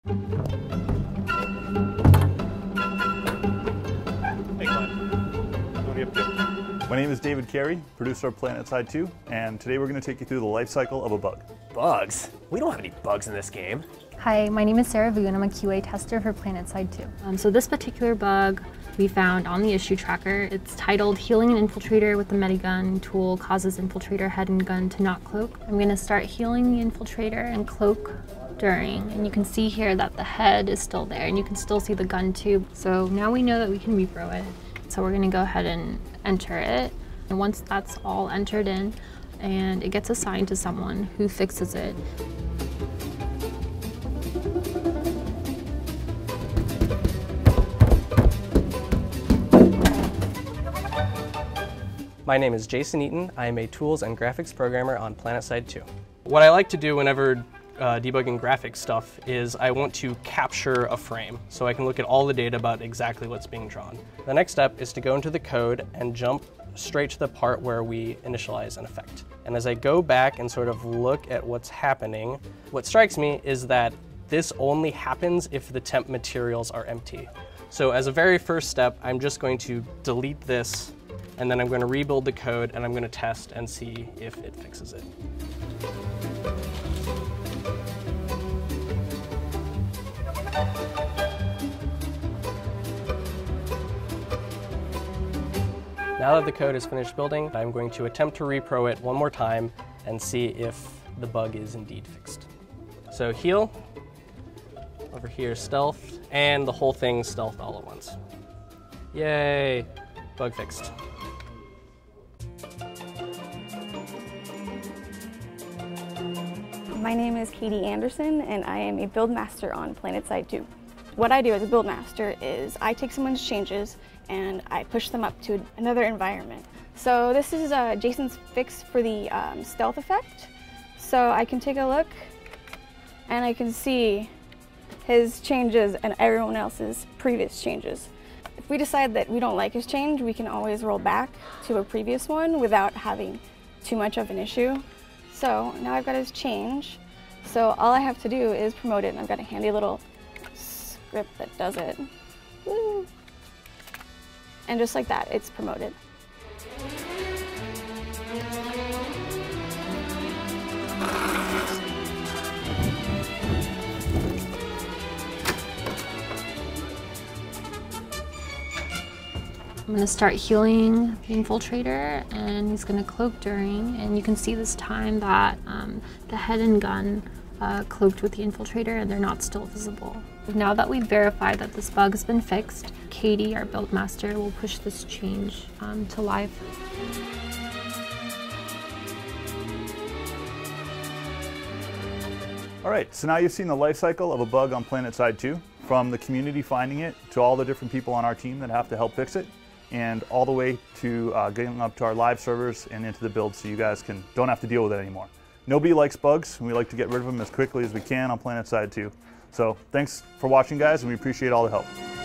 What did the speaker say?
Hey Glenn, what are you up to? My name is David Carey, producer of PlanetSide 2, and today we're going to take you through the life cycle of a bug. Bugs? We don't have any bugs in this game. Hi, my name is Sarah Vu and I'm a QA tester for PlanetSide 2. So this particular bug we found on the issue tracker. It's titled Healing an Infiltrator with the Medigun tool causes infiltrator head and gun to not cloak. I'm going to start healing the infiltrator and cloak during, and you can see here that the head is still there and you can still see the gun tube. So now we know that we can repro it. So we're going to go ahead and enter it. And once that's all entered in, and it gets assigned to someone who fixes it. My name is Jason Eaton. I am a tools and graphics programmer on PlanetSide 2. What I like to do whenever debugging graphics stuff is I want to capture a frame so I can look at all the data about exactly what's being drawn. The next step is to go into the code and jump straight to the part where we initialize an effect. And as I go back and sort of look at what's happening, what strikes me is that this only happens if the temp materials are empty. So as a very first step, I'm just going to delete this, and then I'm going to rebuild the code and I'm going to test and see if it fixes it. Now that the code is finished building, I'm going to attempt to repro it one more time and see if the bug is indeed fixed. So heal, over here stealth, and the whole thing stealth all at once. Yay, bug fixed. My name is Katie Anderson and I am a build master on PlanetSide 2. What I do as a build master is I take someone's changes and I push them up to another environment. So this is Jason's fix for the stealth effect. So I can take a look and I can see his changes and everyone else's previous changes. If we decide that we don't like his change, we can always roll back to a previous one without having too much of an issue. So now I've got his change, so all I have to do is promote it, and I've got a handy little script that does it. Woo. And just like that, it's promoted. I'm going to start healing the infiltrator and he's going to cloak during, and you can see this time that the head and gun cloaked with the infiltrator and they're not still visible. Now that we've verified that this bug has been fixed, Katie, our build master, will push this change to live. All right, so now you've seen the life cycle of a bug on PlanetSide 2, from the community finding it to all the different people on our team that have to help fix it, and all the way to getting up to our live servers and into the build so you guys don't have to deal with it anymore. Nobody likes bugs, and we like to get rid of them as quickly as we can on PlanetSide 2. So thanks for watching, guys, and we appreciate all the help.